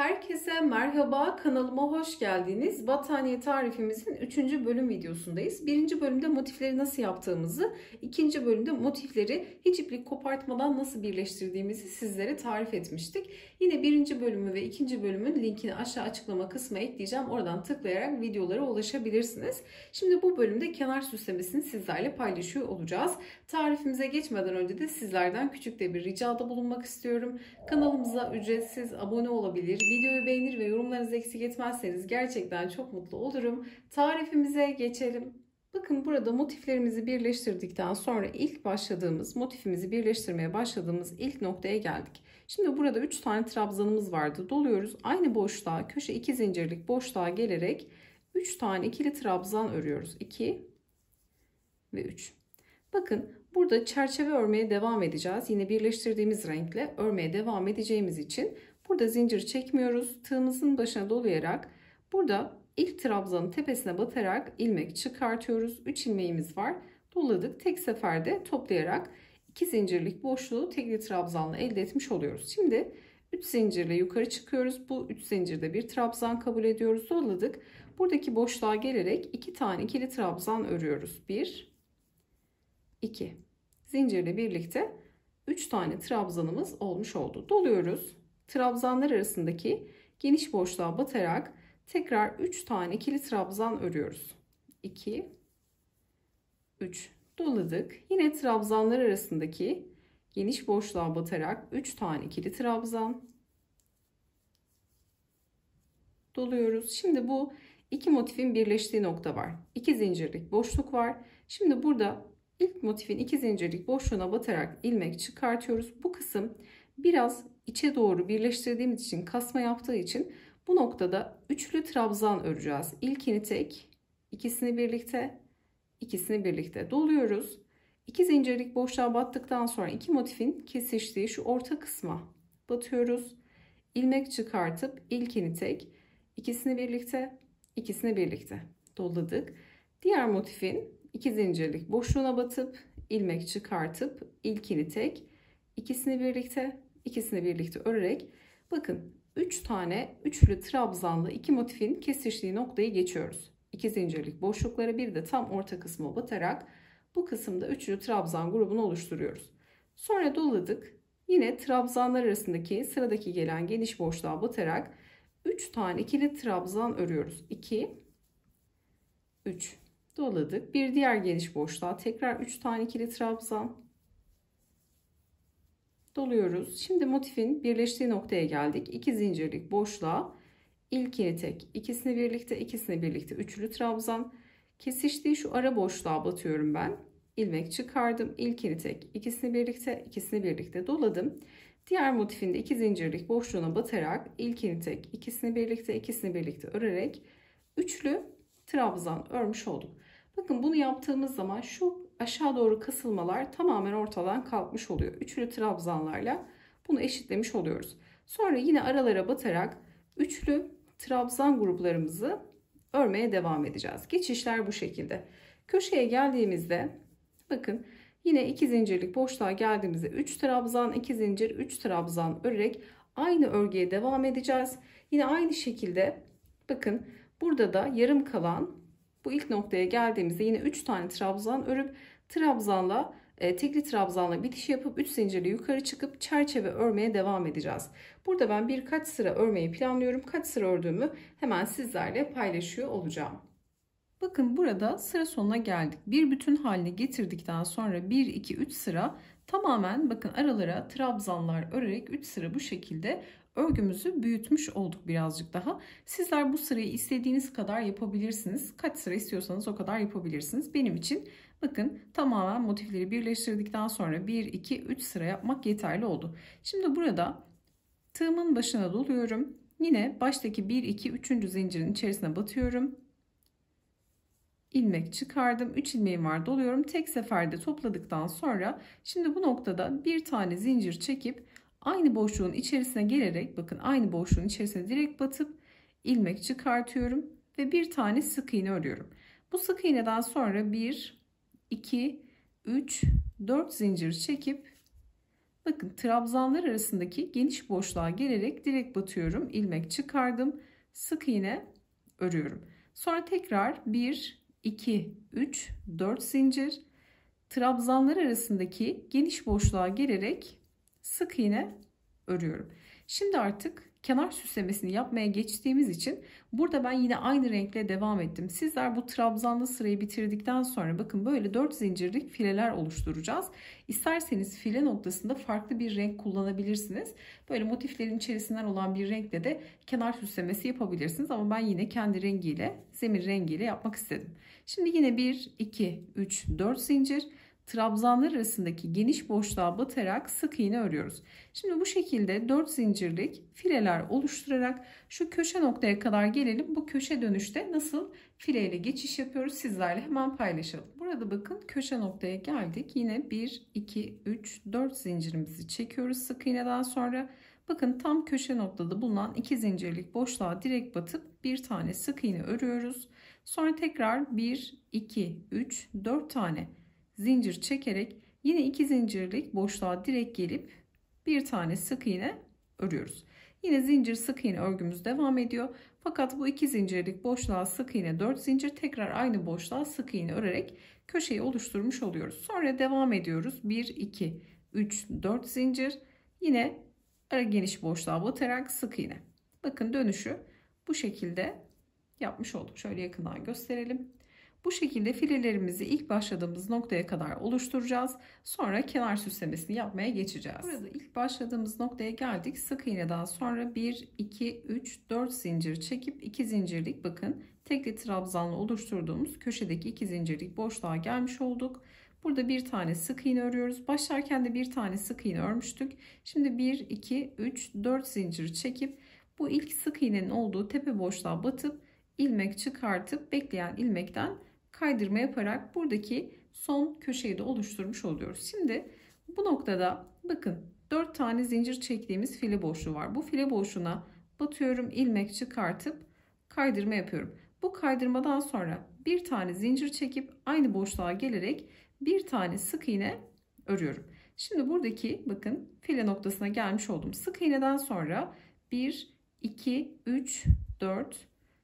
Herkese merhaba, kanalıma hoş geldiniz. Battaniye tarifimizin 3. bölüm videosundayız. 1. bölümde motifleri nasıl yaptığımızı, 2. bölümde motifleri hiç iplik kopartmadan nasıl birleştirdiğimizi sizlere tarif etmiştik. Yine 1. bölümü ve 2. bölümün linkini aşağı açıklama kısmına ekleyeceğim. Oradan tıklayarak videolara ulaşabilirsiniz. Şimdi bu bölümde kenar süslemesini sizlerle paylaşıyor olacağız. Tarifimize geçmeden önce de sizlerden küçük de bir ricada bulunmak istiyorum. Kanalımıza ücretsiz abone olabilir, videoyu beğenir ve yorumlarınızı eksik etmezseniz gerçekten çok mutlu olurum. Tarifimize geçelim. Bakın burada motiflerimizi birleştirdikten sonra motifimizi birleştirmeye başladığımız ilk noktaya geldik. Şimdi burada 3 tane trabzanımız vardı. Doluyoruz. Aynı boşluğa, köşe 2 zincirlik boşluğa gelerek 3 tane ikili trabzan örüyoruz. 2 ve 3. Bakın burada çerçeve örmeye devam edeceğiz. Yine birleştirdiğimiz renkle örmeye devam edeceğimiz için burada zincir çekmiyoruz. Tığımızın başına dolayarak burada ilk trabzanın tepesine batarak ilmek çıkartıyoruz. 3 ilmeğimiz var. Doladık. Tek seferde toplayarak 2 zincirlik boşluğu tekli trabzanla elde etmiş oluyoruz. Şimdi 3 zincirle yukarı çıkıyoruz. Bu 3 zincirde bir trabzan kabul ediyoruz. Doladık. Buradaki boşluğa gelerek 2 tane ikili trabzan örüyoruz. 1 2 zincirle birlikte 3 tane trabzanımız olmuş oldu. Doluyoruz. Trabzanlar arasındaki geniş boşluğa batarak tekrar 3 tane ikili trabzan örüyoruz. 2 3 doladık. Yine trabzanlar arasındaki geniş boşluğa batarak 3 tane ikili trabzan doluyoruz. Şimdi bu iki motifin birleştiği nokta var. 2 zincirlik boşluk var. Şimdi burada İlk motifin 2 zincirlik boşluğuna batarak ilmek çıkartıyoruz. Bu kısım biraz içe doğru birleştirdiğimiz için, kasma yaptığı için bu noktada üçlü trabzan öreceğiz. İlkini tek, ikisini birlikte doluyoruz. 2 zincirlik boşluğa battıktan sonra iki motifin kesiştiği şu orta kısma batıyoruz. İlmek çıkartıp ilkini tek, ikisini birlikte doladık. Diğer motifin 2 zincirlik boşluğuna batıp ilmek çıkartıp ilkini tek, ikisini birlikte örerek bakın 3 tane üçlü trabzanlı iki motifin kesiştiği noktayı geçiyoruz. 2 zincirlik boşluklara bir de tam orta kısma batarak bu kısımda üçlü trabzan grubunu oluşturuyoruz. Sonra doladık. Yine trabzanlar arasındaki sıradaki gelen geniş boşluğa batarak 3 tane ikili trabzan örüyoruz. 2 3 doladık. Bir diğer geniş boşluğa tekrar 3 tane ikili trabzan doluyoruz. Şimdi motifin birleştiği noktaya geldik. 2 zincirlik boşluğa ilkini tek, ikisini birlikte üçlü trabzan, kesiştiği şu ara boşluğa batıyorum ben. İlmek çıkardım. İlkini tek, ikisini birlikte doladım. Diğer motifin de 2 zincirlik boşluğuna batarak ilkini tek, ikisini birlikte örerek üçlü trabzan örmüş olduk. Bakın bunu yaptığımız zaman şu aşağı doğru kasılmalar tamamen ortadan kalkmış oluyor. Üçlü trabzanlarla bunu eşitlemiş oluyoruz. Sonra yine aralara batarak üçlü trabzan gruplarımızı örmeye devam edeceğiz. Geçişler bu şekilde. Köşeye geldiğimizde bakın yine 2 zincirlik boşluğa geldiğimizde 3 trabzan, 2 zincir, 3 trabzan örerek aynı örgüye devam edeceğiz. Yine aynı şekilde bakın burada da yarım kalan bu ilk noktaya geldiğimizde yine 3 tane trabzan örüp tekli trabzanla bitiş yapıp 3 zincirle yukarı çıkıp çerçeve örmeye devam edeceğiz. Burada ben birkaç sıra örmeyi planlıyorum. Kaç sıra ördüğümü hemen sizlerle paylaşıyor olacağım. Bakın burada sıra sonuna geldik. Bir bütün haline getirdikten sonra 1 2 3 sıra tamamen bakın aralara trabzanlar örerek 3 sıra bu şekilde örgümüzü büyütmüş olduk birazcık daha. Sizler bu sırayı istediğiniz kadar yapabilirsiniz. Kaç sıra istiyorsanız o kadar yapabilirsiniz. Benim için bakın tamamen motifleri birleştirdikten sonra 1 2 3 sıra yapmak yeterli oldu. Şimdi burada tığımın başına doluyorum. Yine baştaki 1 2 3. zincirin içerisine batıyorum. İlmek çıkardım. 3 ilmeğim var, doluyorum. Tek seferde topladıktan sonra şimdi bu noktada bir tane zincir çekip aynı boşluğun içerisine gelerek bakın aynı boşluğun içerisine direkt batıp ilmek çıkartıyorum ve bir tane sık iğne örüyorum. Bu sık iğneden sonra 1 2 3 4 zincir çekip Bakın trabzanlar arasındaki geniş boşluğa gelerek direkt batıyorum. İlmek çıkardım. Sık iğne örüyorum. Sonra tekrar 1, 2, 3, 4 zincir. Trabzanlar arasındaki geniş boşluğa gelerek sık iğne örüyorum. Şimdi artık kenar süslemesini yapmaya geçtiğimiz için burada ben yine aynı renkle devam ettim. Sizler bu trabzanlı sırayı bitirdikten sonra bakın böyle 4 zincirlik fileler oluşturacağız. İsterseniz file noktasında farklı bir renk kullanabilirsiniz. Böyle motiflerin içerisinden olan bir renkle de kenar süslemesi yapabilirsiniz. Ama ben yine kendi rengiyle, zemin rengiyle yapmak istedim. Şimdi yine 1, 2, 3, 4 zincir. Trabzanlar arasındaki geniş boşluğa batarak sık iğne örüyoruz. Şimdi bu şekilde 4 zincirlik fileler oluşturarak şu köşe noktaya kadar gelelim. Bu köşe dönüşte nasıl fileyle geçiş yapıyoruz sizlerle hemen paylaşalım. Burada bakın köşe noktaya geldik. Yine 1, 2, 3, 4 zincirimizi çekiyoruz sık iğneden sonra. Bakın tam köşe noktada bulunan 2 zincirlik boşluğa direkt batıp bir tane sık iğne örüyoruz. Sonra tekrar 1, 2, 3, 4 tane zincir çekerek yine 2 zincirlik boşluğa direkt gelip bir tane sık iğne örüyoruz. Yine zincir sık iğne örgümüz devam ediyor. Fakat bu 2 zincirlik boşluğa sık iğne 4 zincir tekrar aynı boşluğa sık iğne örerek köşeyi oluşturmuş oluyoruz. Sonra devam ediyoruz. 1, 2, 3, 4 zincir. Yine ara geniş boşluğa batarak sık iğne. Bakın dönüşü bu şekilde yapmış olduk. Şöyle yakından gösterelim. Bu şekilde filelerimizi ilk başladığımız noktaya kadar oluşturacağız. Sonra kenar süslemesini yapmaya geçeceğiz. Burada ilk başladığımız noktaya geldik. Sık iğneden sonra 1, 2, 3, 4 zincir çekip 2 zincirlik bakın tekli trabzanla oluşturduğumuz köşedeki 2 zincirlik boşluğa gelmiş olduk. Burada bir tane sık iğne örüyoruz. Başlarken de bir tane sık iğne örmüştük. Şimdi 1, 2, 3, 4 zincir çekip bu ilk sık iğnenin olduğu tepe boşluğa batıp ilmek çıkartıp bekleyen ilmekten kaydırma yaparak buradaki son köşeyi de oluşturmuş oluyoruz. Şimdi bu noktada bakın 4 tane zincir çektiğimiz file boşluğu var. Bu file boşluğuna batıyorum, ilmek çıkartıp kaydırma yapıyorum. Bu kaydırmadan sonra bir tane zincir çekip aynı boşluğa gelerek bir tane sık iğne örüyorum. Şimdi buradaki bakın file noktasına gelmiş oldum. Sık iğneden sonra 1, 2, 3, 4,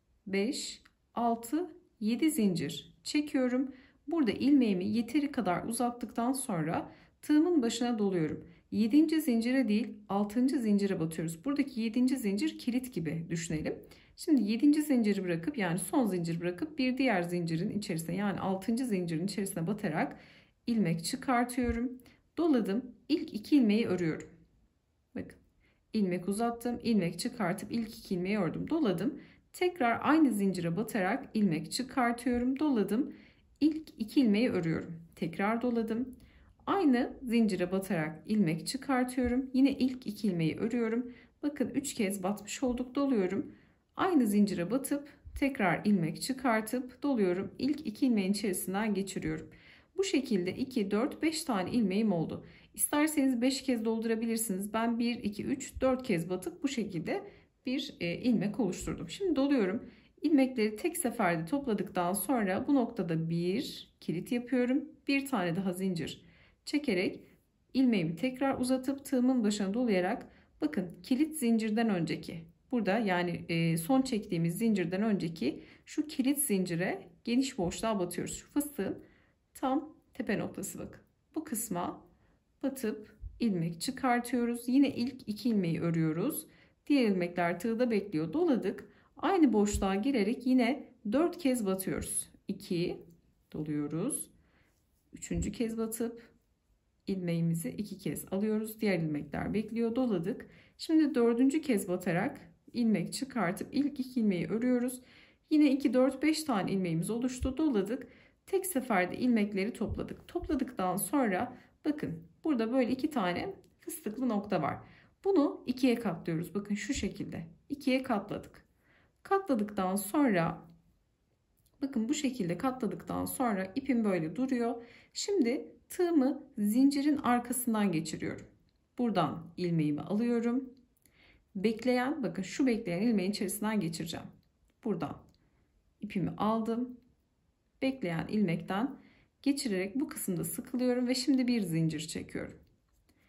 5, 6, 7 zincir çekiyorum. Burada ilmeğimi yeteri kadar uzattıktan sonra tığımın başına doluyorum. 7. zincire değil 6. zincire batıyoruz. Buradaki 7. zincir kilit gibi düşünelim. Şimdi 7. zinciri bırakıp yani son zincir bırakıp bir diğer zincirin içerisine yani 6. zincirin içerisine batarak ilmek çıkartıyorum. Doladım. İlk 2 ilmeği örüyorum. Bakın ilmek uzattım. İlmek çıkartıp ilk 2 ilmeği ördüm. Doladım. Tekrar aynı zincire batarak ilmek çıkartıyorum. Doladım. İlk 2 ilmeği örüyorum. Tekrar doladım. Aynı zincire batarak ilmek çıkartıyorum. Yine ilk 2 ilmeği örüyorum. Bakın 3 kez batmış olduk. Doluyorum. Aynı zincire batıp tekrar ilmek çıkartıp doluyorum. İlk 2 ilmeğin içerisinden geçiriyorum. Bu şekilde 2, 4, 5 tane ilmeğim oldu. İsterseniz 5 kez doldurabilirsiniz. Ben 1, 2, 3, 4 kez batıp bu şekilde bir ilmek oluşturdum. Şimdi doluyorum. İlmekleri tek seferde topladıktan sonra bu noktada bir kilit yapıyorum. Bir tane daha zincir çekerek ilmeğimi tekrar uzatıp tığımın başına dolayarak bakın kilit zincirden önceki burada yani son çektiğimiz zincirden önceki şu kilit zincire geniş boşluğa batıyoruz. Şu fıstığın tam tepe noktası bakın. Bu kısma batıp ilmek çıkartıyoruz. Yine ilk 2 ilmeği örüyoruz. Diğer ilmekler tığda bekliyor. Doladık. Aynı boşluğa girerek yine 4 kez batıyoruz. 2 doluyoruz. 3. kez batıp ilmeğimizi 2 kez alıyoruz. Diğer ilmekler bekliyor. Doladık. Şimdi 4. kez batarak ilmek çıkartıp ilk 2 ilmeği örüyoruz. Yine 2, 4, 5 tane ilmeğimiz oluştu. Doladık. Tek seferde ilmekleri topladık. Topladıktan sonra bakın burada böyle 2 tane fıstıklı nokta var. Bunu 2'ye katlıyoruz. Bakın şu şekilde 2'ye katladık. Katladıktan sonra bakın bu şekilde katladıktan sonra ipim böyle duruyor. Şimdi tığımı zincirin arkasından geçiriyorum. Buradan ilmeğimi alıyorum. Bekleyen bakın şu bekleyen ilmeğin içerisinden geçireceğim. Buradan ipimi aldım. Bekleyen ilmekten geçirerek bu kısımda sıkılıyorum ve şimdi bir zincir çekiyorum.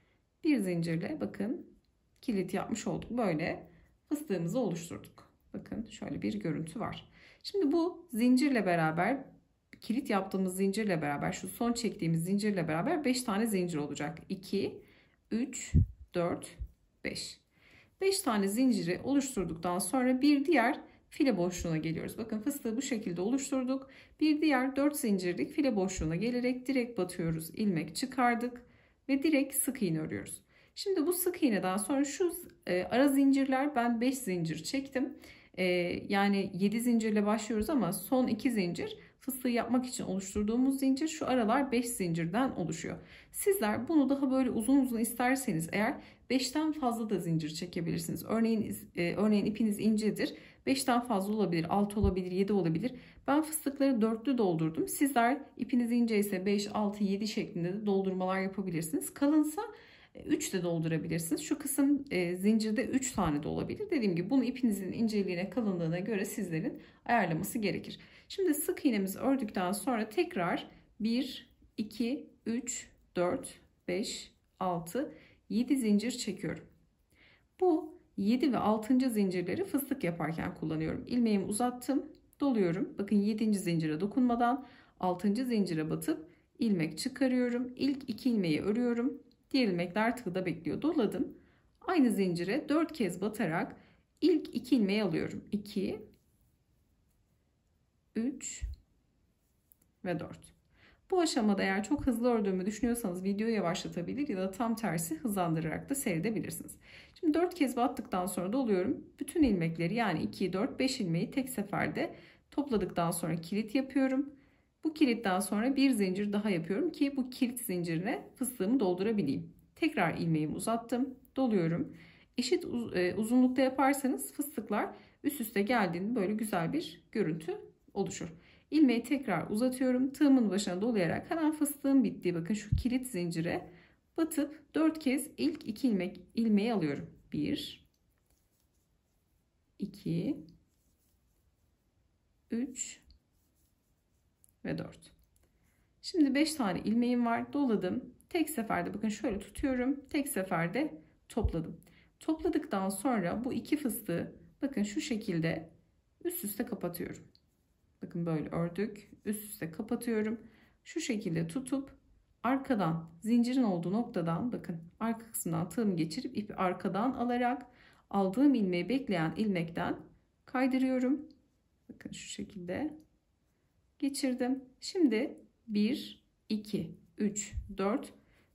Bir zincirle bakın kilit yapmış olduk. Böyle fıstığımızı oluşturduk. Bakın şöyle bir görüntü var. Şimdi bu zincirle beraber, kilit yaptığımız zincirle beraber, şu son çektiğimiz zincirle beraber 5 tane zincir olacak. 2, 3, 4, 5. 5 tane zinciri oluşturduktan sonra bir diğer file boşluğuna geliyoruz. Bakın fıstığı bu şekilde oluşturduk. Bir diğer 4 zincirlik file boşluğuna gelerek direkt batıyoruz. İlmek çıkardık ve direkt sık iğne örüyoruz. Şimdi bu sık iğneden sonra şu ara zincirler, ben 5 zincir çektim. Yani 7 zincirle başlıyoruz ama son 2 zincir fıstığı yapmak için oluşturduğumuz zincir, şu aralar 5 zincirden oluşuyor. Sizler bunu daha böyle uzun uzun isterseniz eğer 5'ten fazla da zincir çekebilirsiniz. Örneğin ipiniz incedir. 5'ten fazla olabilir, 6 olabilir, 7 olabilir. Ben fıstıkları dörtlü doldurdum. Sizler ipiniz ince ise 5, 6, 7 şeklinde de doldurmalar yapabilirsiniz. Kalınsa 3 de doldurabilirsiniz. Şu kısım zincirde 3 tane de olabilir. Dediğim gibi bunu ipinizin inceliğine, kalınlığına göre sizlerin ayarlaması gerekir. Şimdi sık iğnemizi ördükten sonra tekrar 1, 2, 3, 4, 5, 6, 7 zincir çekiyorum. Bu 7 ve 6. zincirleri fıstık yaparken kullanıyorum. İlmeğimi uzattım, doluyorum. Bakın 7. zincire dokunmadan 6. zincire batıp ilmek çıkarıyorum. İlk 2 ilmeği örüyorum. Diğer ilmekler tığda bekliyor. Doladım. Aynı zincire 4 kez batarak ilk 2 ilmeği alıyorum. 2, 3 ve 4. Bu aşamada eğer çok hızlı ördüğümü düşünüyorsanız videoyu yavaşlatabilir ya da tam tersi hızlandırarak da seyredebilirsiniz. Şimdi 4 kez battıktan sonra doluyorum. Bütün ilmekleri, yani 2, 4, 5 ilmeği tek seferde topladıktan sonra kilit yapıyorum. Bu kilitten sonra bir zincir daha yapıyorum ki bu kilit zincirine fıstığımı doldurabileyim. Tekrar ilmeğimi uzattım, doluyorum. Eşit uzunlukta yaparsanız fıstıklar üst üste geldiğinde böyle güzel bir görüntü oluşur. İlmeği tekrar uzatıyorum. Tığımın başına dolayarak hemen fıstığım bittiği, bakın şu kilit zincire batıp 4 kez ilk 2 ilmeği alıyorum. 1, 2, 3 ve 4. Şimdi 5 tane ilmeğim var. Doladım. Tek seferde bakın şöyle tutuyorum. Tek seferde topladım. Topladıktan sonra bu iki fıstığı bakın şu şekilde üst üste kapatıyorum. Bakın böyle ördük. Üst üste kapatıyorum. Şu şekilde tutup arkadan, zincirin olduğu noktadan, bakın arka kısmından tığımı geçirip ipi arkadan alarak aldığım ilmeği bekleyen ilmekten kaydırıyorum. Bakın şu şekilde geçirdim. Şimdi 1, 2, 3, 4,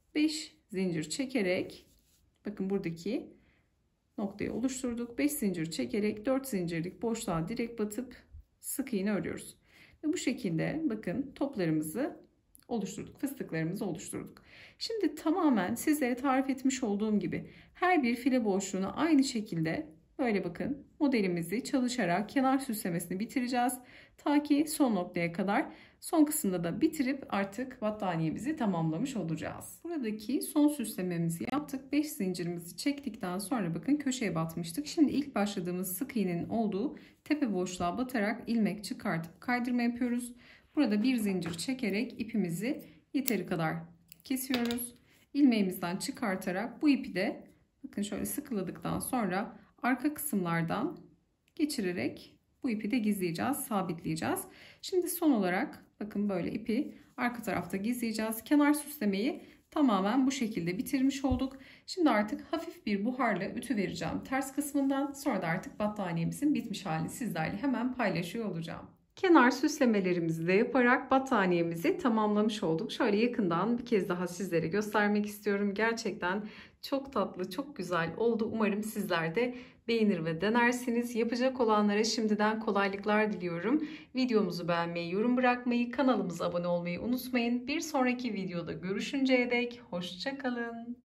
5 zincir çekerek, bakın buradaki noktayı oluşturduk. 5 zincir çekerek 4 zincirlik boşluğa direkt batıp sık iğne örüyoruz. Ve bu şekilde bakın toplarımızı oluşturduk. Fıstıklarımızı oluşturduk. Şimdi tamamen sizlere tarif etmiş olduğum gibi her bir file boşluğuna aynı şekilde böyle bakın modelimizi çalışarak kenar süslemesini bitireceğiz. Ta ki son noktaya kadar. Son kısımda da bitirip artık battaniyemizi tamamlamış olacağız. Buradaki son süslememizi yaptık. 5 zincirimizi çektikten sonra bakın köşeye batmıştık. Şimdi ilk başladığımız sık iğnenin olduğu tepe boşluğa batarak ilmek çıkartıp kaydırma yapıyoruz. Burada bir zincir çekerek ipimizi yeteri kadar kesiyoruz. İlmeğimizden çıkartarak bu ipi de bakın şöyle sıkıladıktan sonra arka kısımlardan geçirerek bu ipi de gizleyeceğiz, sabitleyeceğiz. Şimdi son olarak bakın böyle ipi arka tarafta gizleyeceğiz. Kenar süslemeyi tamamen bu şekilde bitirmiş olduk. Şimdi artık hafif bir buharla ütü vereceğim ters kısmından. Sonra da artık battaniyemizin bitmiş halini sizlerle hemen paylaşıyor olacağım. Kenar süslemelerimizi de yaparak battaniyemizi tamamlamış olduk. Şöyle yakından bir kez daha sizlere göstermek istiyorum. Gerçekten çok tatlı, çok güzel oldu. Umarım sizler de beğenir ve denersiniz. Yapacak olanlara şimdiden kolaylıklar diliyorum. Videomuzu beğenmeyi, yorum bırakmayı, kanalımıza abone olmayı unutmayın. Bir sonraki videoda görüşünceye dek hoşça kalın.